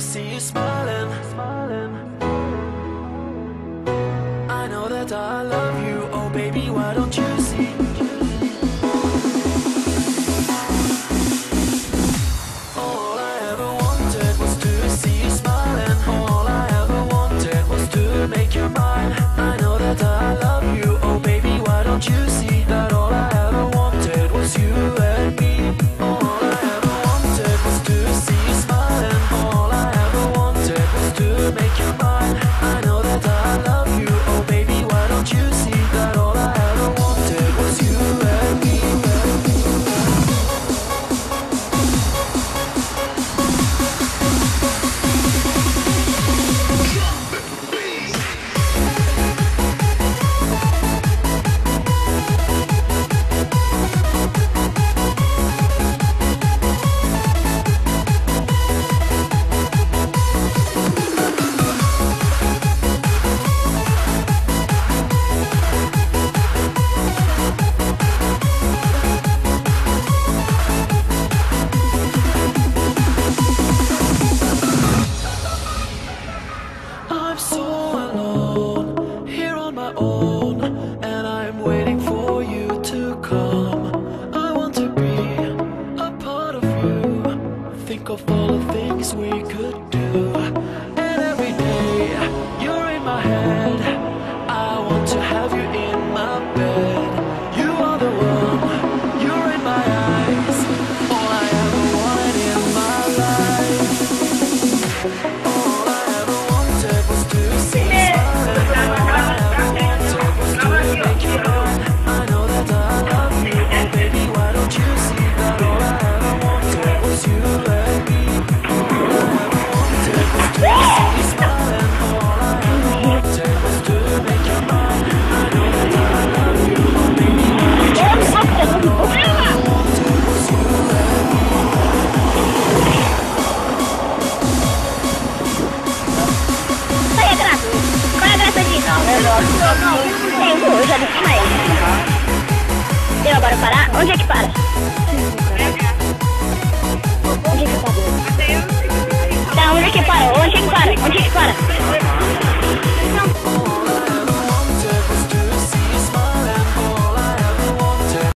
see you smiling. I know that I love you, oh baby, why don't you see? All I ever wanted was to see you smiling. All I ever wanted was to make you mine. I know that I love you, oh baby, why don't you see that all I ever wanted was you and me? All I ever wanted was to see you smiling. All I ever wanted was to make you mine. I know that I love you, oh baby, why don't you see that all I ever wanted was you and me? I'm so alone, here on my own, and I'm waiting for you to come. I want to be a part of you, think of all the things we could do. And every day, you're in my head, I want to have you in my bed. You are the one, you're in my eyes, all I ever wanted in my life. All I ever wanted was to see you smiling. All I ever wanted was to make you mine. I know that I love you, oh baby, why don't you see that all I ever wanted was you and me? All I ever wanted was to see you smiling. All I ever wanted was to make you mine. I know that I love you, oh baby, why don't you see that all I ever wanted was you and me? Qual é a graça disso? Tem um já disse mais. Deu agora parar? Onde é que para? Onde é que para? Tá, onde é que para? Onde é que para? Onde é que para?